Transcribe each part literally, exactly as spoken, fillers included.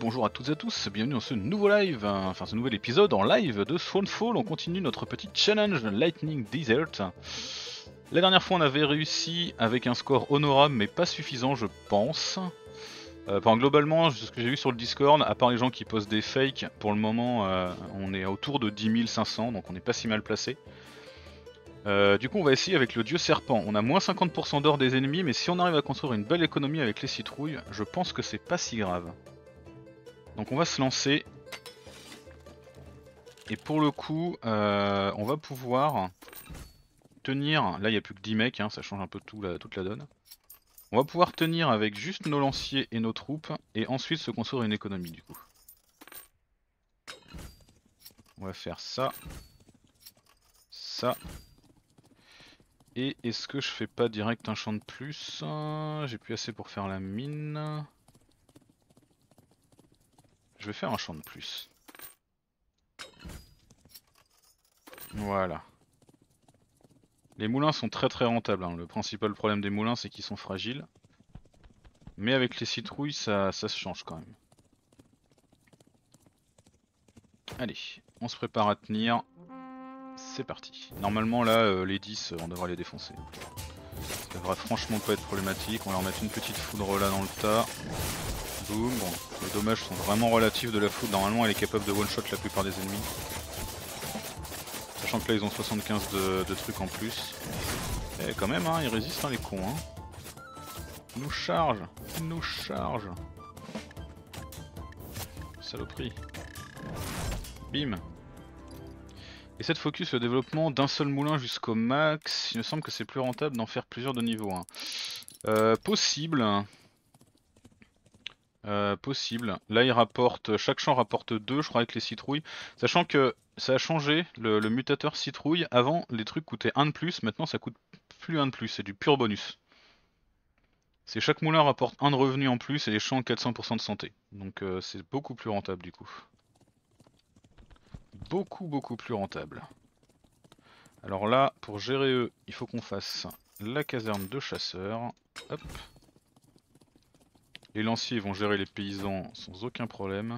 bonjour à toutes et à tous, bienvenue dans ce nouveau live, hein, enfin ce nouvel épisode en live de Thronefall. On continue notre petit challenge Lightning Desert. La dernière fois on avait réussi avec un score honorable mais pas suffisant je pense. Euh, enfin, globalement, ce que j'ai vu sur le Discord, à part les gens qui postent des fakes, pour le moment euh, on est autour de dix mille cinq cents, donc on n'est pas si mal placé. Euh, du coup on va essayer avec le dieu serpent. On a moins cinquante pour cent d'or des ennemis, mais si on arrive à construire une belle économie avec les citrouilles, je pense que c'est pas si grave. Donc on va se lancer. Et pour le coup, euh, on va pouvoir tenir. Là il n'y a plus que dix mecs, hein, ça change un peu tout, la, toute la donne. On va pouvoir tenir avec juste nos lanciers et nos troupes, et ensuite se construire une économie du coup. On va faire ça. Ça. Et est-ce que je fais pas direct un champ de plus? J'ai plus assez pour faire la mine. Je vais faire un champ de plus. Voilà. Les moulins sont très très rentables, hein. Le principal problème des moulins c'est qu'ils sont fragiles. Mais avec les citrouilles ça, ça se change quand même. Allez, on se prépare à tenir. C'est parti. Normalement là euh, les dix on devrait les défoncer. Ça devrait franchement pas être problématique. On va leur mettre une petite foudre là dans le tas. Boum. Bon, les dommages sont vraiment relatifs de la foudre. Normalement elle est capable de one shot la plupart des ennemis. Sachant que là ils ont soixante-quinze de, de trucs en plus. Et quand même hein, ils résistent hein, les cons hein. Ils nous chargent, ils nous chargent. Saloperie. Bim. Essaie de focus le développement d'un seul moulin jusqu'au max. Il me semble que c'est plus rentable d'en faire plusieurs de niveau un. Euh, possible. Euh, possible. Là il rapporte, chaque champ rapporte deux je crois avec les citrouilles. Sachant que ça a changé, le, le mutateur citrouille. Avant les trucs coûtaient un de plus, maintenant ça coûte plus un de plus, c'est du pur bonus. C'est chaque moulin rapporte un de revenu en plus et les champs quatre cents pour cent de santé. Donc euh, c'est beaucoup plus rentable du coup. Beaucoup beaucoup plus rentable. Alors là, pour gérer eux, il faut qu'on fasse la caserne de chasseurs. Hop. Les lanciers vont gérer les paysans sans aucun problème.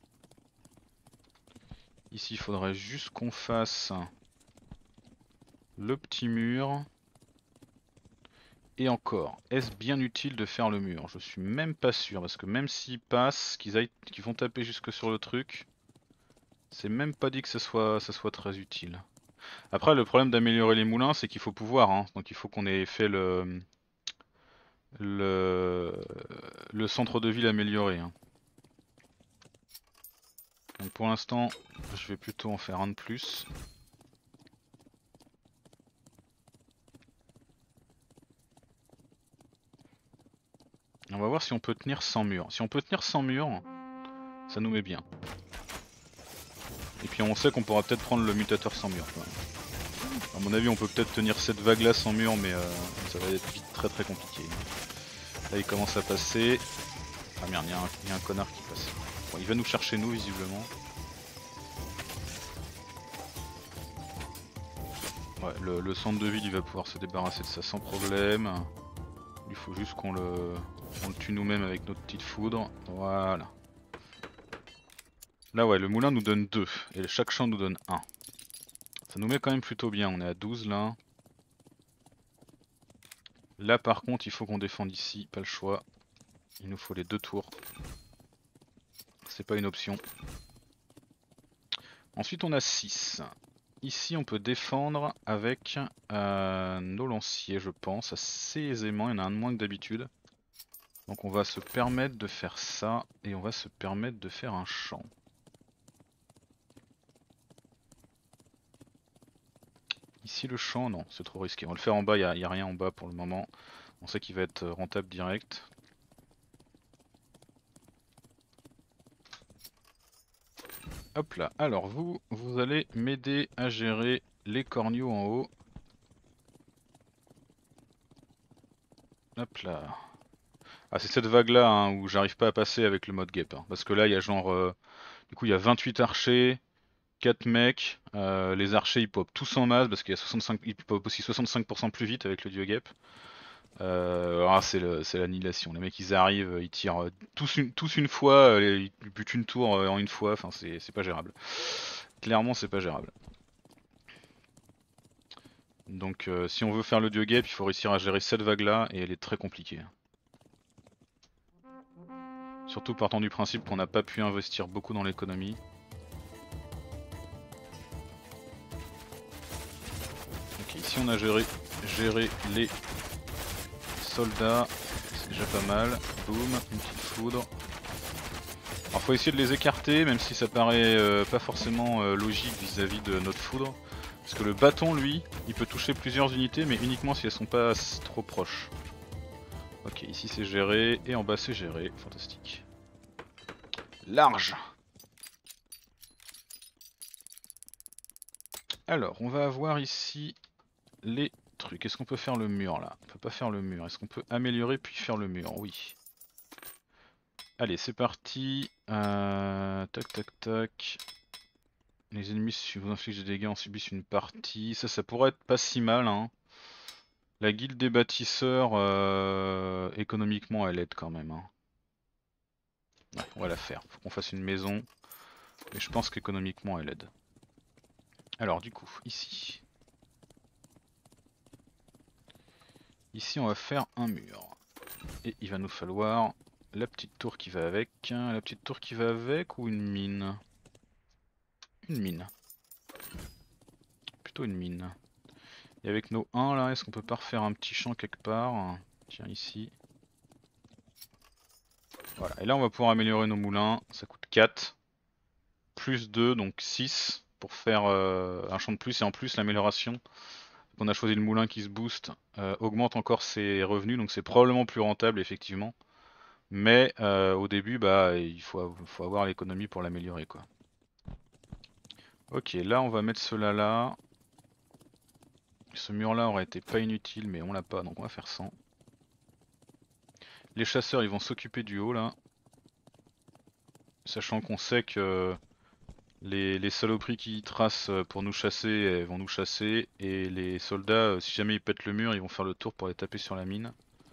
Ici il faudrait juste qu'on fasse le petit mur. Et encore, est-ce bien utile de faire le mur? Je suis même pas sûr, parce que même s'ils passent, qu'ils aillent, qu'ils vont taper jusque sur le truc, c'est même pas dit que ce soit, ça soit très utile. Après le problème d'améliorer les moulins c'est qu'il faut pouvoir, hein. Donc il faut qu'on ait fait le, le, le centre de ville amélioré. Hein. Donc pour l'instant je vais plutôt en faire un de plus. On va voir si on peut tenir sans mur. Si on peut tenir sans mur, ça nous met bien. Et puis on sait qu'on pourra peut-être prendre le mutateur sans mur. A mon avis on peut peut-être tenir cette vague là sans mur mais euh, ça va être vite très très compliqué. Là il commence à passer. Ah merde, il y, y a un connard qui passe. Bon, il va nous chercher nous visiblement. Ouais, le, le centre de ville il va pouvoir se débarrasser de ça sans problème. Il faut juste qu'on le, on le tue nous-mêmes avec notre petite foudre. Voilà. Là ouais, le moulin nous donne deux et chaque champ nous donne un. Ça nous met quand même plutôt bien, on est à douze là. Là par contre il faut qu'on défende ici, pas le choix. Il nous faut les deux tours. C'est pas une option. Ensuite on a six. Ici on peut défendre avec euh, nos lanciers je pense, assez aisément, il y en a un de moins que d'habitude. Donc on va se permettre de faire ça et on va se permettre de faire un champ. Ici le champ, non, c'est trop risqué. On va le faire en bas, il n'y a, a rien en bas pour le moment. On sait qu'il va être rentable direct. Hop là, alors vous, vous allez m'aider à gérer les corneaux en haut. Hop là. Ah c'est cette vague là hein, où j'arrive pas à passer avec le mode guêpe. Hein, parce que là il y a genre... Euh, du coup il y a vingt-huit archers, quatre mecs. Euh, les archers ils popent tous en masse parce qu'il y a soixante-cinq, ils popent aussi soixante-cinq pour cent plus vite avec le dieu guêpe. Euh, ah, c'est l'annihilation. Les mecs ils arrivent, ils tirent euh, tous une, tous une fois, euh, ils butent une tour euh, en une fois, enfin c'est pas gérable. Clairement c'est pas gérable. Donc euh, si on veut faire le dieu guêpe, il faut réussir à gérer cette vague là et elle est très compliquée. Surtout partant du principe qu'on n'a pas pu investir beaucoup dans l'économie. Ok, ici on a géré, géré les soldats, c'est déjà pas mal. Boum, une petite foudre. Alors faut essayer de les écarter, même si ça paraît euh, pas forcément euh, logique vis-à-vis de notre foudre. Parce que le bâton, lui, il peut toucher plusieurs unités, mais uniquement si elles sont pas trop proches. Ok, ici c'est géré, et en bas c'est géré, fantastique. Large. Alors, on va avoir ici les trucs. Est-ce qu'on peut faire le mur là? On peut pas faire le mur. Est-ce qu'on peut améliorer puis faire le mur? Oui. Allez, c'est parti. Euh, tac, tac, tac. Les ennemis, si vous infligez des dégâts, en subissent une partie. Ça, ça pourrait être pas si mal, hein. La guilde des bâtisseurs, euh, économiquement, elle aide quand même, hein. Ouais, on va la faire. Faut qu'on fasse une maison. Mais je pense qu'économiquement, elle aide. Alors, du coup, ici. Ici, on va faire un mur. Et il va nous falloir la petite tour qui va avec. La petite tour qui va avec ou une mine? Une mine. Plutôt une mine. Et avec nos un là, est-ce qu'on peut pas refaire un petit champ quelque part? Tiens, ici. Voilà, et là on va pouvoir améliorer nos moulins. Ça coûte quatre. Plus deux, donc six. Pour faire euh, un champ de plus. Et en plus, l'amélioration. On a choisi le moulin qui se booste. Euh, augmente encore ses revenus. Donc c'est probablement plus rentable, effectivement. Mais euh, au début, bah, il faut, faut avoir l'économie pour l'améliorer, quoi. Ok, là on va mettre cela là. Ce mur là aurait été pas inutile, mais on l'a pas, donc on va faire sans. Les chasseurs ils vont s'occuper du haut là. Sachant qu'on sait que les, les saloperies qui tracent pour nous chasser, elles vont nous chasser. Et les soldats, si jamais ils pètent le mur, ils vont faire le tour pour aller taper sur la mine.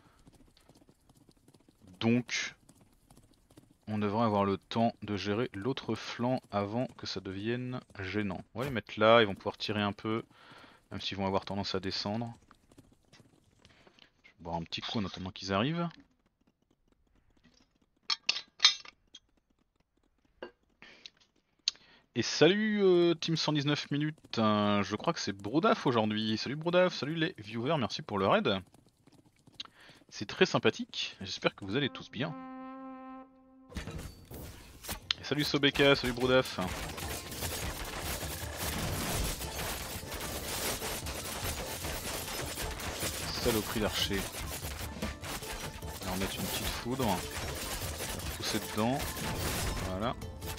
Donc on devrait avoir le temps de gérer l'autre flanc avant que ça devienne gênant. On va les mettre là, ils vont pouvoir tirer un peu. Même s'ils vont avoir tendance à descendre. Je vais boire un petit coup en attendant qu'ils arrivent. Et salut euh, Team cent dix-neuf minutes, euh, je crois que c'est Brodaf aujourd'hui. Salut Brodaf, salut les viewers, merci pour le raid. C'est très sympathique, j'espère que vous allez tous bien. Et salut Sobeka, salut Brodaf. Saloperie d'archer. On va en mettre une petite foudre. On va pousser dedans. Voilà.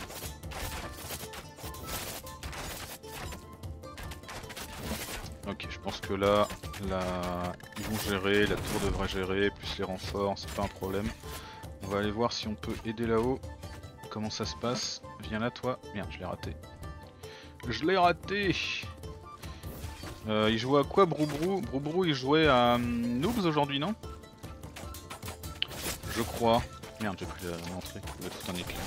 Ok, je pense que là, là, ils vont gérer, la tour devrait gérer, plus les renforts, c'est pas un problème. On va aller voir si on peut aider là-haut. Comment ça se passe? Viens là toi. Merde, je l'ai raté. Je l'ai raté. euh, Il jouait à quoi Broubrou? Broubrou il jouait à um, Noobs aujourd'hui, non? Je crois. Merde, j'ai pris l'entrée, il va tout un éclair.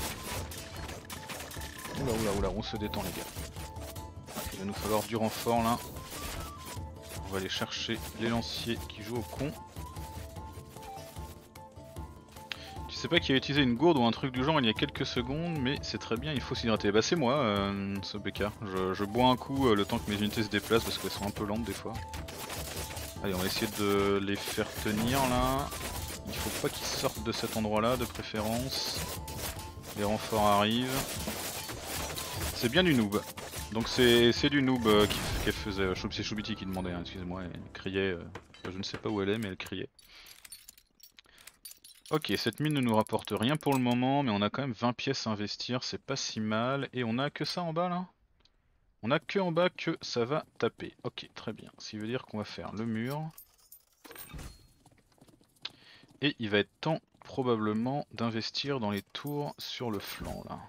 Oula oula oula, on se détend les gars. Il va nous falloir du renfort là. On va aller chercher les lanciers qui jouent au con. Je sais pas qui a utilisé une gourde ou un truc du genre il y a quelques secondes, mais c'est très bien, il faut s'hydrater. Bah c'est moi, euh, ce B K. Je, je bois un coup euh, le temps que mes unités se déplacent parce qu'elles sont un peu lentes des fois. Allez, on va essayer de les faire tenir là. Il faut pas qu'ils sortent de cet endroit là de préférence. Les renforts arrivent. C'est bien du noob. Donc c'est du noob euh, qui, qui faisait. C'est Choubiti qui demandait, hein, excusez-moi, elle criait. Euh, je ne sais pas où elle est, mais elle criait. Ok, cette mine ne nous rapporte rien pour le moment, mais on a quand même vingt pièces à investir, c'est pas si mal. Et on a que ça en bas là? On a que en bas que ça va taper. Ok, très bien. Ce qui veut dire qu'on va faire le mur. Et il va être temps probablement d'investir dans les tours sur le flanc là.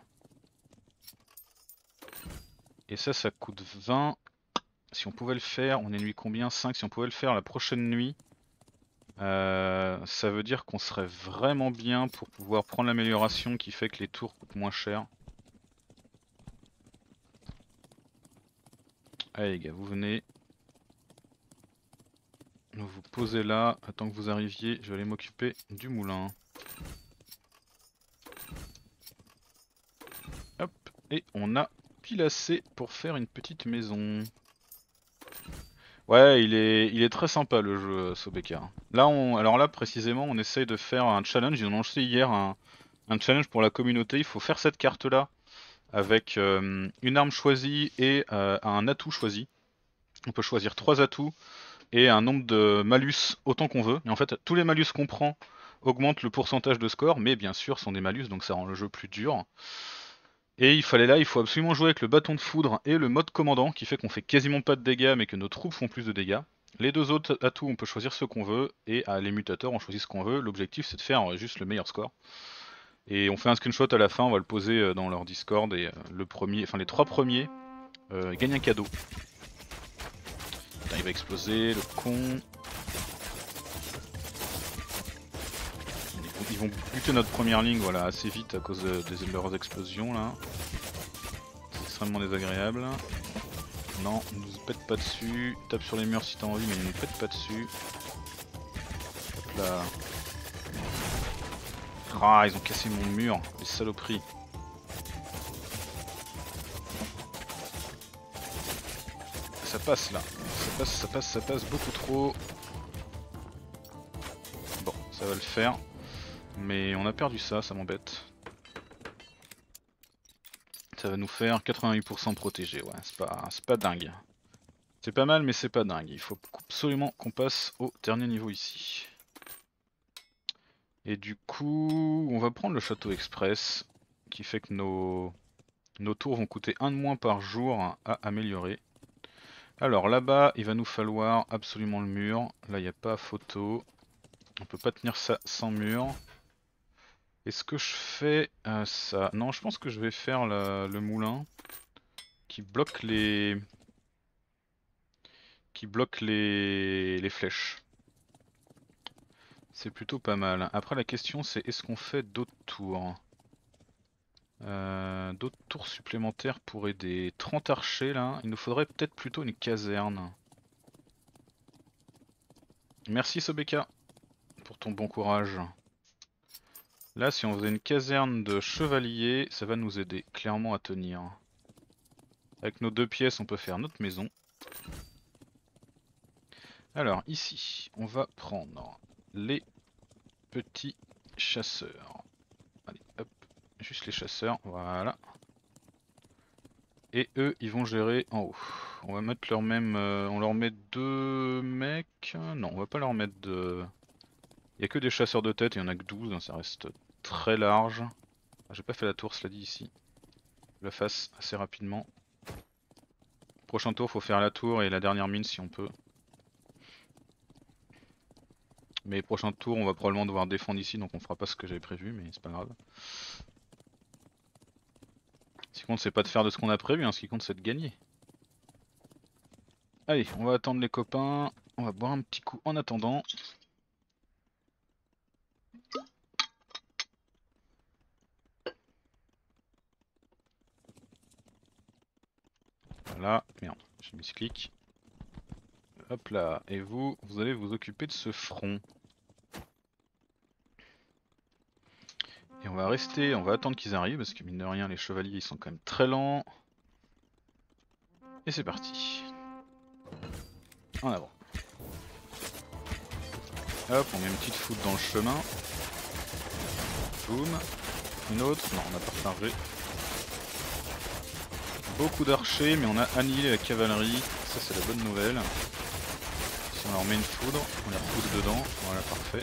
Et ça, ça coûte vingt. Si on pouvait le faire, on est nuit combien? cinq. Si on pouvait le faire la prochaine nuit, Euh, ça veut dire qu'on serait vraiment bien pour pouvoir prendre l'amélioration qui fait que les tours coûtent moins cher. Allez les gars, vous venez. Vous vous posez là, attends que vous arriviez, je vais aller m'occuper du moulin. Hop, et on a pile assez pour faire une petite maison. Ouais, il est, il est très sympa le jeu Sobeka. Là, on, alors là précisément, on essaye de faire un challenge. Ils ont lancé hier un, un challenge pour la communauté. Il faut faire cette carte là avec euh, une arme choisie et euh, un atout choisi. On peut choisir trois atouts et un nombre de malus autant qu'on veut. Et en fait, tous les malus qu'on prend augmentent le pourcentage de score, mais bien sûr, sont des malus, donc ça rend le jeu plus dur. Et il fallait là, il faut absolument jouer avec le bâton de foudre et le mode commandant qui fait qu'on fait quasiment pas de dégâts mais que nos troupes font plus de dégâts. Les deux autres atouts, on peut choisir ce qu'on veut et à les mutateurs, on choisit ce qu'on veut. L'objectif c'est de faire juste le meilleur score. Et on fait un screenshot à la fin, on va le poser dans leur Discord et le premier, enfin les trois premiers euh, gagnent un cadeau. Putain, il va exploser, le con. Ils vont buter notre première ligne voilà, assez vite à cause de, de leurs explosions là. C'est extrêmement désagréable. Non, ne nous pète pas dessus. Tape sur les murs si t'as envie, mais ne nous pète pas dessus. Hop là. Ah, ils ont cassé mon mur, les saloperies. Ça passe là. Ça passe, ça passe, ça passe beaucoup trop. Bon, ça va le faire. Mais on a perdu ça, ça m'embête. Ça va nous faire quatre-vingt-huit pour cent protégé, ouais, c'est pas, c'est pas dingue. C'est pas mal mais c'est pas dingue, il faut absolument qu'on passe au dernier niveau ici. Et du coup, on va prendre le château express, qui fait que nos, nos tours vont coûter un de moins par jour à améliorer. Alors là-bas, il va nous falloir absolument le mur, là il n'y a pas photo. On peut pas tenir ça sans mur. Est-ce que je fais euh, ça? Non, je pense que je vais faire la, le moulin qui bloque les qui bloque les, les flèches. C'est plutôt pas mal. Après la question c'est est-ce qu'on fait d'autres tours euh, D'autres tours supplémentaires pour aider. trente archers là, il nous faudrait peut-être plutôt une caserne. Merci Sobeka pour ton bon courage. Là, si on faisait une caserne de chevaliers, ça va nous aider clairement à tenir. Avec nos deux pièces, on peut faire notre maison. Alors ici, on va prendre les petits chasseurs. Allez, hop, juste les chasseurs, voilà. Et eux, ils vont gérer en haut. On va mettre leur même, euh, on leur met deux mecs. Non, on va pas leur mettre de. Il y a que des chasseurs de tête, il y en a que douze, hein, ça reste très large. Ah, j'ai pas fait la tour, cela dit ici. Je la fasse assez rapidement. Prochain tour, faut faire la tour et la dernière mine si on peut. Mais prochain tour, on va probablement devoir défendre ici, donc on fera pas ce que j'avais prévu, mais c'est pas grave. Ce qui compte, c'est pas de faire de ce qu'on a prévu, hein, ce qui compte, c'est de gagner. Allez, on va attendre les copains. On va boire un petit coup en attendant. Voilà, merde, j'ai mis ce clic. Hop là, et vous, vous allez vous occuper de ce front. Et on va rester, on va attendre qu'ils arrivent, parce que mine de rien, les chevaliers ils sont quand même très lents. Et c'est parti. En avant. Hop, on met une petite foudre dans le chemin. Boum. Une autre, non on n'a pas rechargé. Beaucoup d'archers, mais on a annihilé la cavalerie, ça c'est la bonne nouvelle. Si on leur met une foudre, on les repousse dedans, voilà parfait.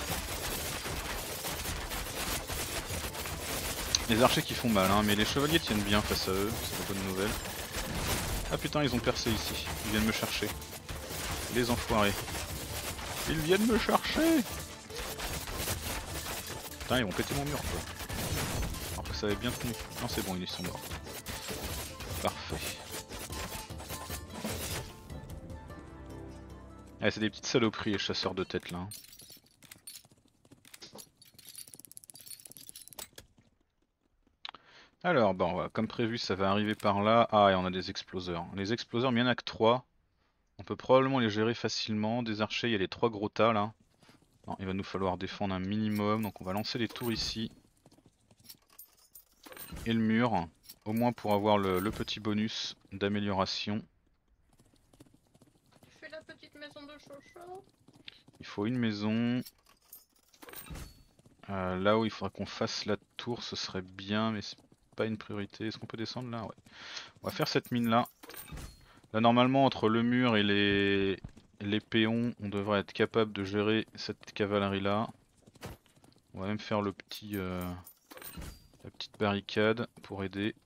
Les archers qui font mal, hein, mais les chevaliers tiennent bien face à eux, c'est la bonne nouvelle. Ah putain, ils ont percé ici, ils viennent me chercher. Les enfoirés. Ils viennent me chercher. Putain, ils vont péter mon mur quoi. Alors que ça avait bien tenu. Non c'est bon, ils sont morts. Parfait. Ah, c'est des petites saloperies les chasseurs de tête là. Alors, bah, on va- comme prévu, ça va arriver par là. Ah, et on a des exploseurs. Les exploseurs, mais il n'y en a que trois. On peut probablement les gérer facilement. Des archers, il y a les trois gros tas là. Non, il va nous falloir défendre un minimum. Donc on va lancer les tours ici. Et le mur. Au moins pour avoir le, le petit bonus d'amélioration. Tu fais la petite maison de Chocho. Il faut une maison. Euh, là où il faudra qu'on fasse la tour, ce serait bien, mais c'est pas une priorité. Est-ce qu'on peut descendre là? Ouais. On va faire cette mine là. Là normalement entre le mur et les, les péons, on devrait être capable de gérer cette cavalerie là. On va même faire le petit, euh, la petite barricade pour aider.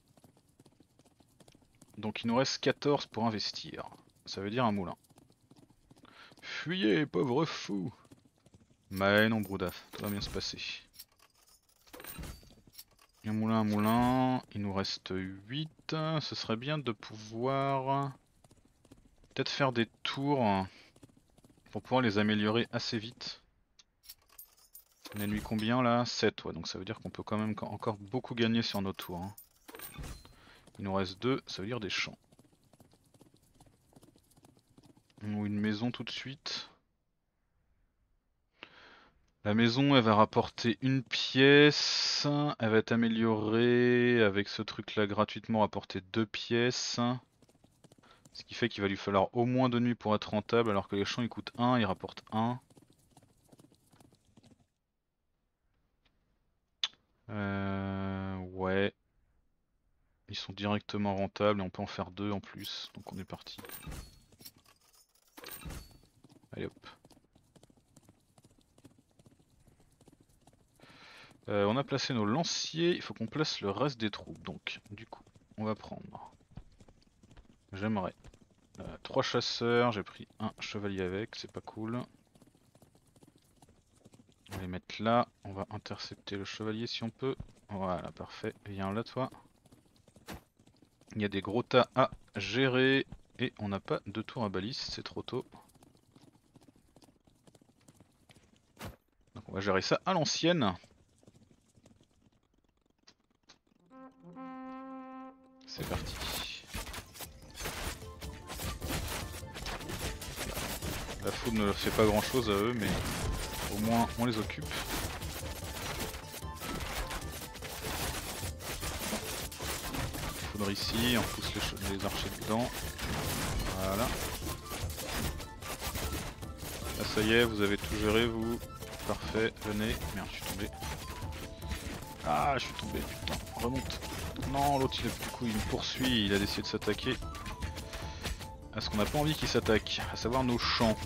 Donc il nous reste quatorze pour investir. Ça veut dire un moulin. Fuyez, pauvre fou! Mais non, Broudaf, tout va bien se passer. Un moulin, un moulin, il nous reste huit. Ce serait bien de pouvoir peut-être faire des tours pour pouvoir les améliorer assez vite. On a nuit combien là? sept, ouais, donc ça veut dire qu'on peut quand même encore beaucoup gagner sur nos tours. Hein. Il nous reste deux, ça veut dire des champs. Ou une maison tout de suite. La maison elle va rapporter une pièce, elle va être améliorée avec ce truc là gratuitement rapporter deux pièces. Ce qui fait qu'il va lui falloir au moins deux nuits pour être rentable alors que les champs ils coûtent un, ils rapportent un. Euh, ouais. Ils sont directement rentables et on peut en faire deux en plus, donc on est parti. Allez hop. Euh, on a placé nos lanciers, il faut qu'on place le reste des troupes. Donc, du coup, on va prendre. J'aimerais. Euh, trois chasseurs, j'ai pris un chevalier avec, c'est pas cool. On va les mettre là, on va intercepter le chevalier si on peut. Voilà, parfait. Viens là, toi. Il y a des gros tas à gérer et on n'a pas de tour à balise, c'est trop tôt. Donc on va gérer ça à l'ancienne. C'est parti. La foudre ne fait pas grand chose à eux, mais au moins on les occupe. Foudre ici, on pousse les, les archers dedans. Voilà. Là ça y est, vous avez tout géré vous. Parfait, venez. Merde, je suis tombé. Ah, je suis tombé, putain. Remonte. Non, l'autre il a du coup il me poursuit, il a décidé de s'attaquer à ce qu'on n'a pas envie qu'il s'attaque, à savoir nos champs.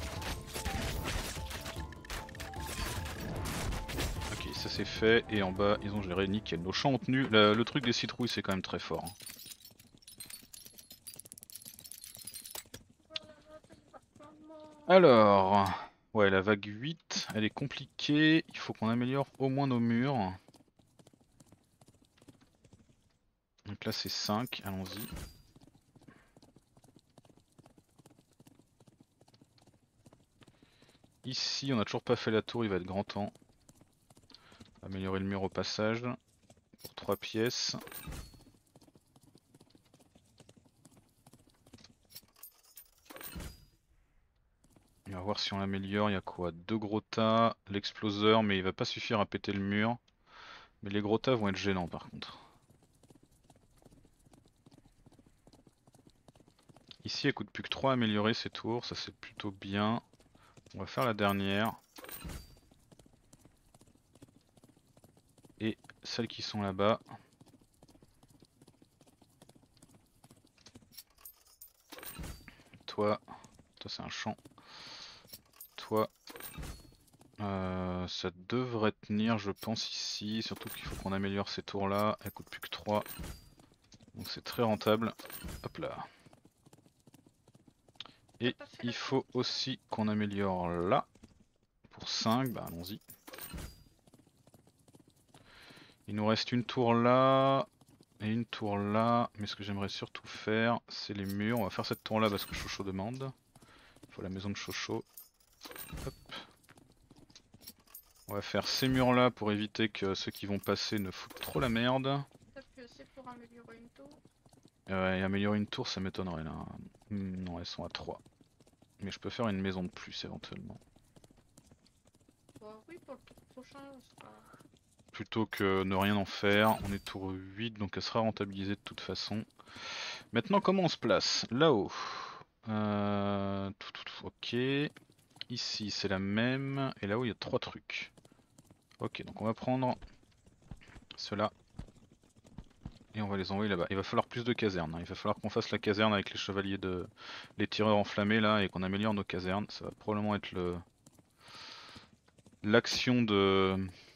Ok, ça c'est fait, et en bas ils ont géré nickel. Nos champs ont tenu, le, le truc des citrouilles c'est quand même très fort. Hein. Alors, ouais la vague huit, elle est compliquée, il faut qu'on améliore au moins nos murs. Donc là c'est cinq, allons-y. Ici on n'a toujours pas fait la tour, il va être grand temps. Améliorer le mur au passage, pour trois pièces. On va voir si on l'améliore, il y a quoi? Deux gros tas, l'exploseur, mais il va pas suffire à péter le mur. Mais les gros tas vont être gênants par contre. Ici elle coûte plus que trois à améliorer ces tours, ça c'est plutôt bien. On va faire la dernière. Et celles qui sont là-bas. Toi, toi c'est un champ. Toi, euh, ça devrait tenir je pense ici, surtout qu'il faut qu'on améliore ces tours là, elles coûtent plus que trois. Donc c'est très rentable. Hop là. Et il faut aussi qu'on améliore là. Pour cinq, bah allons-y. Il nous reste une tour là et une tour là. Mais ce que j'aimerais surtout faire, c'est les murs. On va faire cette tour là parce que Chocho demande. Il faut la maison de Chocho. Hop. On va faire ces murs là pour éviter que ceux qui vont passer ne foutent trop la merde. améliorer une tour. Ouais, améliorer une tour, ça m'étonnerait là. Hmm, non, elles sont à trois. Mais je peux faire une maison de plus éventuellement. Bah oui, pour le tour prochain, ça sera... Plutôt que ne rien en faire. On est tour huit, donc elle sera rentabilisée de toute façon. Maintenant, comment on se place? Là-haut. Euh... tout, tout, tout, ok. Ici, c'est la même. Et là-haut, il y a trois trucs. Ok, donc on va prendre ceux-là. Et on va les envoyer là-bas. Il va falloir plus de casernes, hein. Il va falloir qu'on fasse la caserne avec les chevaliers de... les tireurs enflammés là et qu'on améliore nos casernes. Ça va probablement être le... l'action de...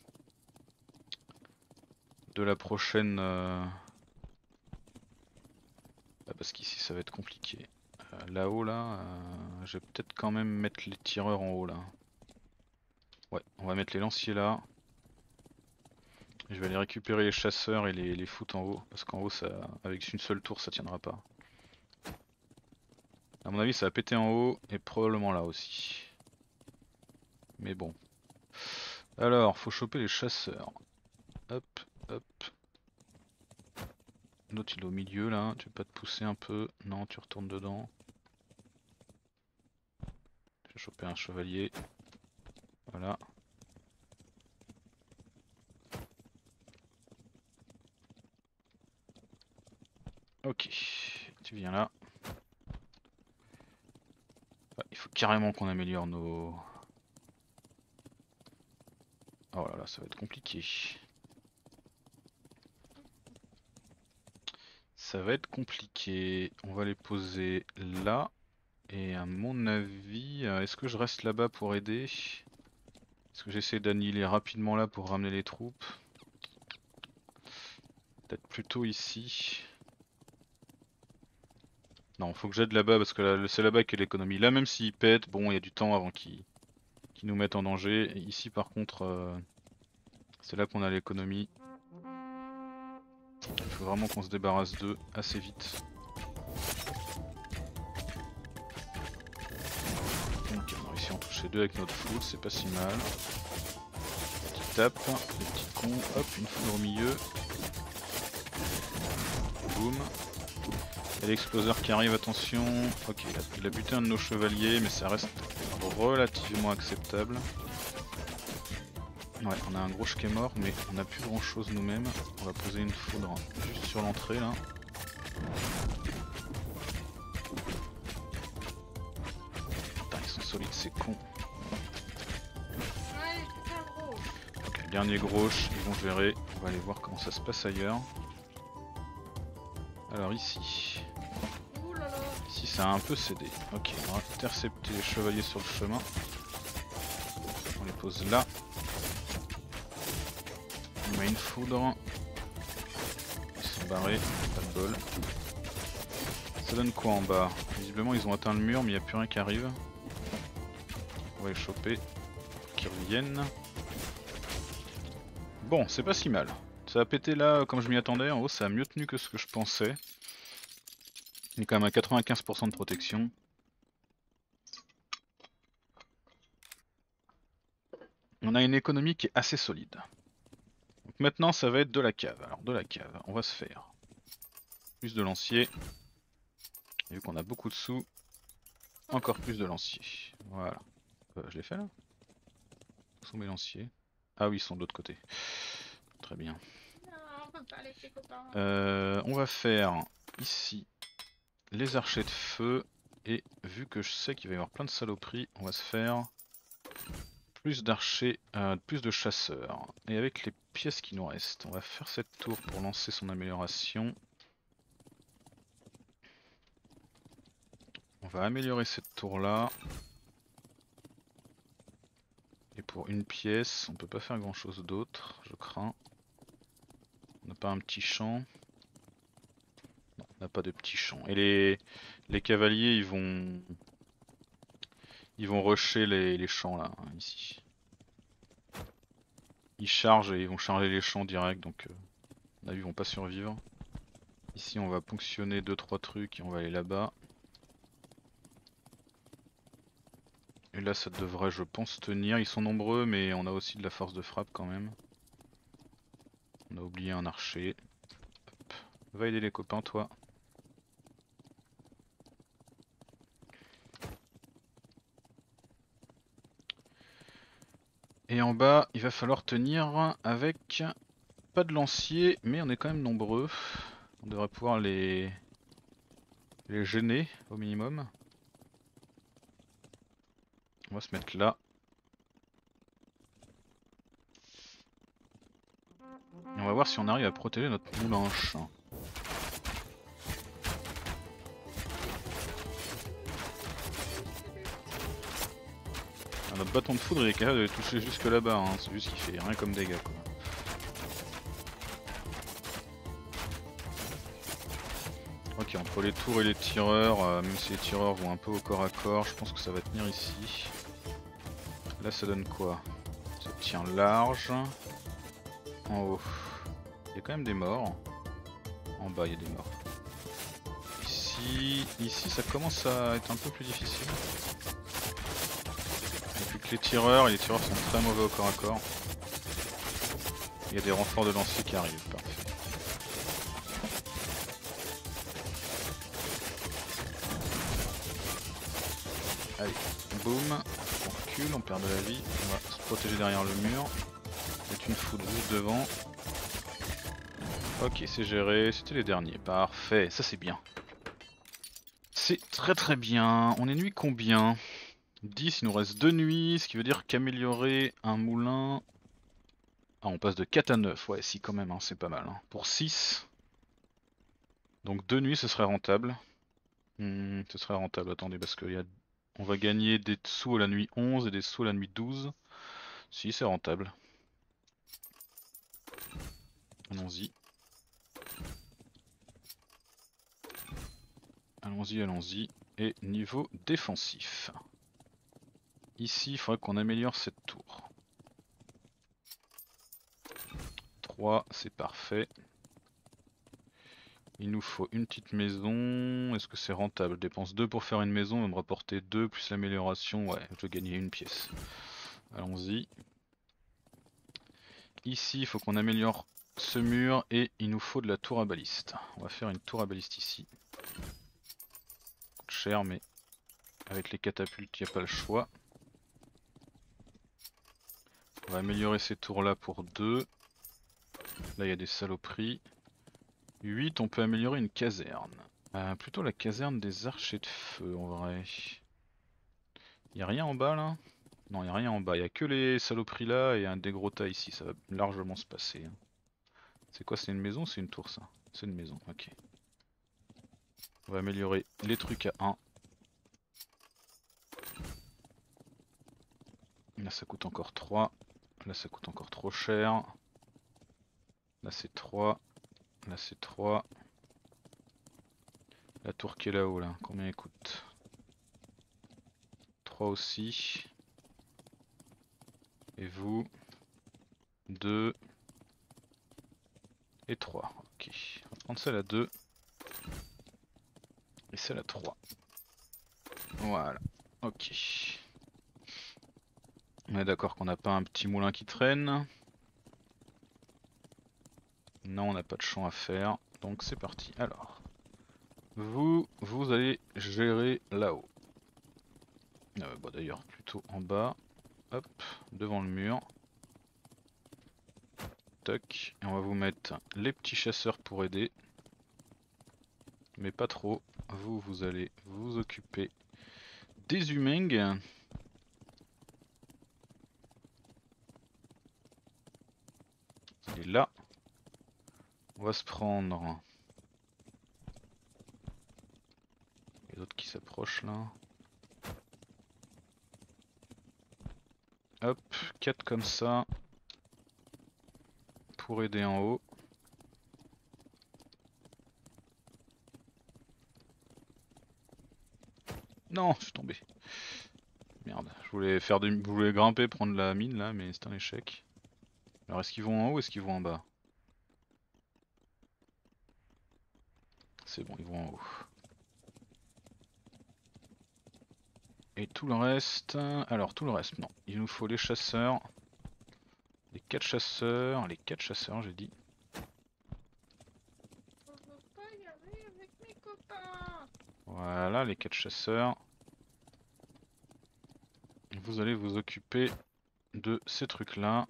de la prochaine... Euh... Bah parce qu'ici ça va être compliqué. Euh, là-haut là, euh... je vais peut-être quand même mettre les tireurs en haut là. Ouais, on va mettre les lanciers là. Je vais aller récupérer les chasseurs et les, les foutre en haut. Parce qu'en haut, ça, avec une seule tour, ça tiendra pas. À mon avis, ça va péter en haut et probablement là aussi. Mais bon. Alors, faut choper les chasseurs. Hop, hop. L'autre il est au milieu là. Tu veux pas te pousser un peu? Non, tu retournes dedans. Je vais choper un chevalier. Voilà. Ok, tu viens là. Ouais, il faut carrément qu'on améliore nos... Oh là là, ça va être compliqué. Ça va être compliqué. On va les poser là. Et à mon avis, euh, est-ce que je reste là-bas pour aider? Est-ce que j'essaie d'annihiler rapidement là pour ramener les troupes? Peut-être plutôt ici. Non, faut que j'aide là-bas parce que là, c'est là-bas qu'est l'économie. Là, même s'ils pètent, bon, il y a du temps avant qu'ils qu'ils nous mettent en danger. Et ici, par contre, euh, c'est là qu'on a l'économie. Il faut vraiment qu'on se débarrasse d'eux assez vite. Ok, on a réussi à en toucher deux avec notre foudre, c'est pas si mal. Petit tape, les petits cons, hop, une foudre au milieu. Boum. Il y a l'exploseur qui arrive, attention. Ok, il a, il a buté un de nos chevaliers, mais ça reste relativement acceptable. Ouais, on a un gros qui est mort, mais on n'a plus grand chose nous-mêmes. On va poser une foudre juste sur l'entrée là. Putain, ils sont solides ces cons. Ouais, c'est un gros. Ok, dernier gros, ils vont gérer. On va aller voir comment ça se passe ailleurs. Alors ici. Ouh là là. Ici ça a un peu cédé. Ok, on va intercepter les chevaliers sur le chemin. On les pose là. On met une foudre. Ils sont barrés, pas de bol. Ça donne quoi en bas? Visiblement ils ont atteint le mur mais il n'y a plus rien qui arrive. On va les choper. Qu'ils reviennent. Bon, c'est pas si mal. Ça a pété là comme je m'y attendais. En haut ça a mieux tenu que ce que je pensais. Il est quand même à quatre-vingt-quinze pour cent de protection. On a une économie qui est assez solide. Donc maintenant ça va être de la cave. Alors de la cave, on va se faire plus de lanciers. Et vu qu'on a beaucoup de sous, encore plus de lanciers. Voilà. Euh, je l'ai fait là? Où sont mes lanciers? Ah oui, ils sont de l'autre côté. Très bien. Non, on peut pas les copains. Euh, on va faire ici les archers de feu. Et vu que je sais qu'il va y avoir plein de saloperies, on va se faire plus d'archers, euh, plus de chasseurs. Et avec les pièces qui nous restent, on va faire cette tour pour lancer son amélioration. On va améliorer cette tour là. Et pour une pièce, on peut pas faire grand chose d'autre, je crains. On n'a pas un petit champ. Non, on n'a pas de petit champ. Et les, les cavaliers, ils vont... Ils vont rusher les, les champs là, hein, ici. Ils chargent et ils vont charger les champs direct, donc euh, à mon avis ils vont pas survivre. Ici on va ponctionner deux trois trucs et on va aller là-bas. Et là ça devrait, je pense, tenir. Ils sont nombreux mais on a aussi de la force de frappe quand même. On a oublié un archer. Hop. Va aider les copains, toi. Et en bas, il va falloir tenir avec pas de lancier, mais on est quand même nombreux. On devrait pouvoir les, les gêner au minimum. On va se mettre là. Et on va voir si on arrive à protéger notre moulinche. Ah, notre bâton de foudre il est capable de les toucher jusque là-bas, hein. C'est juste qu'il fait rien comme dégâts quoi. Ok, entre les tours et les tireurs, euh, même si les tireurs vont un peu au corps à corps, je pense que ça va tenir ici. Là ça donne quoi? Ça tient large. En haut, il y a quand même des morts. En bas il y a des morts. Ici, ici ça commence à être un peu plus difficile. Depuis que les tireurs, et les tireurs sont très mauvais au corps à corps. Il y a des renforts de lanciers qui arrivent, parfait. Allez, boum, on recule, on perd de la vie, on va se protéger derrière le mur. Mettre une foudre juste devant. Ok, c'est géré, c'était les derniers, parfait, ça c'est bien. C'est très très bien, on est nuit combien? dix, il nous reste deux nuits, ce qui veut dire qu'améliorer un moulin... Ah, on passe de quatre à neuf, ouais si quand même, hein, c'est pas mal. Hein. Pour six, donc deux nuits ce serait rentable. Hmm, ce serait rentable, attendez, parce que y a... on va gagner des sous à la nuit onze et des sous à la nuit douze. Si, c'est rentable. Allons-y. Allons-y, allons-y. Et niveau défensif. Ici, il faudrait qu'on améliore cette tour. trois, c'est parfait. Il nous faut une petite maison. Est-ce que c'est rentable? Je dépense deux pour faire une maison, on va me rapporter deux plus l'amélioration. Ouais, je vais gagner une pièce. Allons-y. Ici, il faut qu'on améliore ce mur et il nous faut de la tour à baliste. On va faire une tour à baliste ici. Coûte cher, mais avec les catapultes, il n'y a pas le choix. On va améliorer ces tours là pour deux. Là, il y a des saloperies. huit, on peut améliorer une caserne. Euh, plutôt la caserne des archers de feu en vrai. Il n'y a rien en bas là? Non, il n'y a rien en bas. Il n'y a que les saloperies là et un des gros tas ici. Ça va largement se passer. Hein. C'est quoi? C'est une maison ou c'est une tour ça? C'est une maison, ok. On va améliorer les trucs à un. Là ça coûte encore trois. Là ça coûte encore trop cher. Là c'est trois. Là c'est trois. La tour qui est là-haut là, combien elle coûte? trois aussi. Et vous? deux. Et trois. Ok. On va prendre celle à deux. Et celle à trois. Voilà. Ok. On est d'accord qu'on n'a pas un petit moulin qui traîne. Non, on n'a pas de champ à faire. Donc c'est parti. Alors. Vous, vous allez gérer là-haut. Euh, bon, d'ailleurs, plutôt en bas. Hop, devant le mur. Toc. Et on va vous mettre les petits chasseurs pour aider. Mais pas trop. Vous, vous allez vous occuper des humains. Et là, on va se prendre les autres qui s'approchent là. Hop, quatre comme ça pour aider en haut. Non, je suis tombé. Merde, je voulais faire des... je voulais grimper, prendre la mine là, mais c'est un échec. Alors est-ce qu'ils vont en haut ou est-ce qu'ils vont en bas? C'est bon, ils vont en haut. Et tout le reste... Alors tout le reste, non. Il nous faut les chasseurs. Les quatre chasseurs... Les quatre chasseurs j'ai dit. Voilà les quatre chasseurs. Vous allez vous occuper de ces trucs là.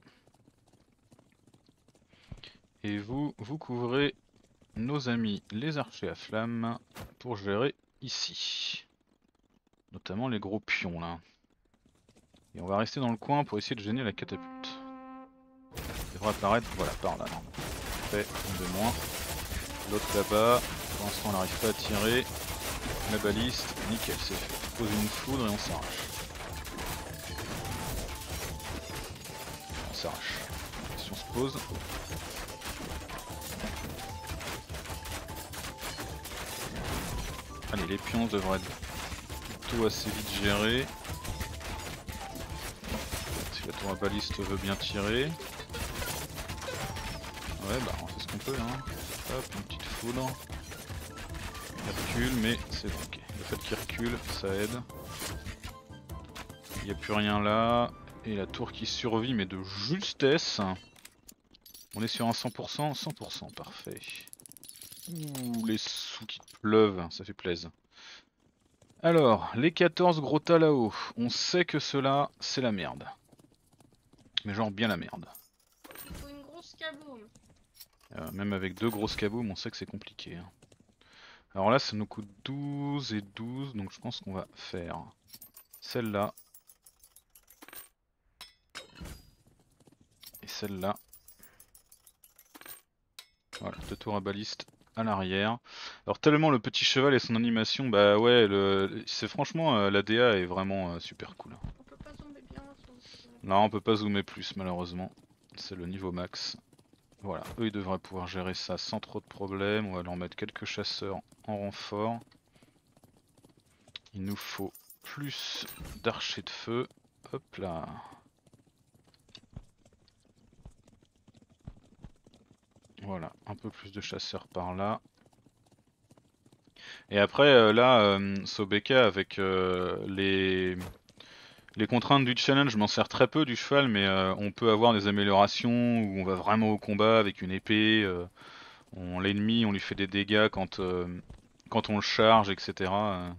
Et vous, vous couvrez nos amis les archers à flammes pour gérer ici. Notamment les gros pions là. Et on va rester dans le coin pour essayer de gêner la catapulte. Il devrait apparaître, voilà, par là. Fait, une de moins. L'autre là-bas, pour l'instant on n'arrive pas à tirer. La baliste, nickel, c'est fait. Pose une foudre et on s'arrache. On s'arrache. Si on se pose. Allez, les pions devraient être plutôt assez vite gérés. Si la tour à baliste veut bien tirer. Ouais, bah on fait ce qu'on peut, hein. Hop, une petite foudre. Il recule, mais c'est ok. Le fait qu'il recule, ça aide. Il n'y a plus rien là. Et la tour qui survit, mais de justesse. On est sur un cent pour cent, cent pour cent, parfait. Ouh, les sous qui pleuvent, ça fait plaisir. Alors, les quatorze gros tas là-haut. On sait que cela, c'est la merde. Mais genre bien la merde. Il faut une grosse kaboum. Euh, même avec deux grosses kabooms, on sait que c'est compliqué. Hein. Alors là, ça nous coûte douze et douze, donc je pense qu'on va faire celle-là. Et celle-là. Voilà, deux tours à baliste à l'arrière. Alors tellement le petit cheval et son animation, bah ouais, le... c'est franchement, euh, la D A est vraiment euh, super cool. On peut pas zoomer bien sur le cheval. Non, on peut pas zoomer plus malheureusement. C'est le niveau max. Voilà, eux ils devraient pouvoir gérer ça sans trop de problèmes. On va leur mettre quelques chasseurs en renfort. Il nous faut plus d'archers de feu. Hop là. Voilà, un peu plus de chasseurs par là. Et après euh, là, euh, Sobeka avec euh, les... les contraintes du challenge, je m'en sers très peu du cheval, mais euh, on peut avoir des améliorations où on va vraiment au combat avec une épée. Euh, on l'ennemi, on lui fait des dégâts quand, euh, quand on le charge, et cetera.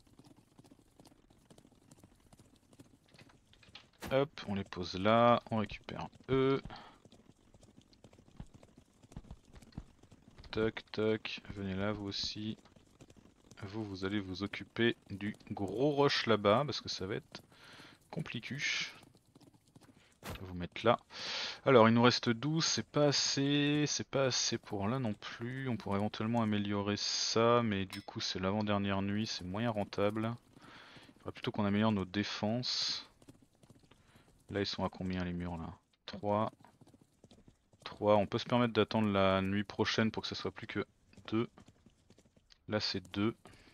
Hop, on les pose là, on récupère eux. Toc toc, venez là vous aussi. Vous, vous allez vous occuper du gros rush là-bas parce que ça va être compliqué. Je vais vous mettre là. Alors il nous reste douze, c'est pas assez, c'est pas assez pour là non plus. On pourrait éventuellement améliorer ça, mais du coup c'est l'avant-dernière nuit, c'est moyen rentable. Il faudrait plutôt qu'on améliore nos défenses. Là ils sont à combien les murs là? trois. trois, on peut se permettre d'attendre la nuit prochaine pour que ça soit plus que deux. Là c'est deux.